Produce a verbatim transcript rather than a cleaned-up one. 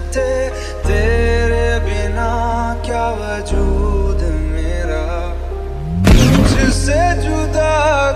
थे, तेरे बिना क्या वजूद मेरा, मुझसे जुदा